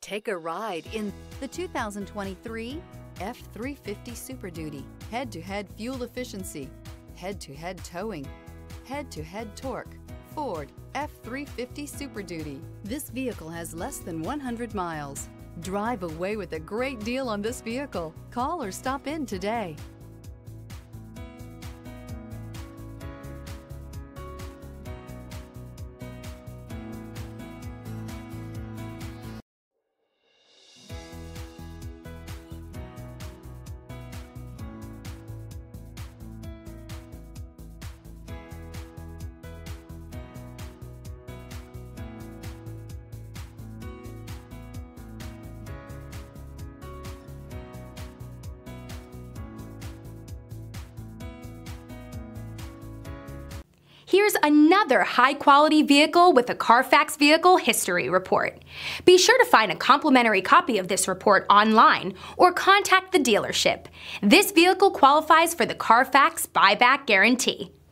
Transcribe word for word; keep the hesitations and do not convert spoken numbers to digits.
Take a ride in the two thousand twenty-three F three fifty Super Duty. Head-to-head fuel efficiency, head-to-head towing, head-to-head torque. Ford F three fifty Super Duty. This vehicle has less than one hundred miles. Drive away with a great deal on this vehicle. Call or stop in today. Here's another high-quality vehicle with a Carfax Vehicle History Report. Be sure to find a complimentary copy of this report online or contact the dealership. This vehicle qualifies for the Carfax Buyback Guarantee.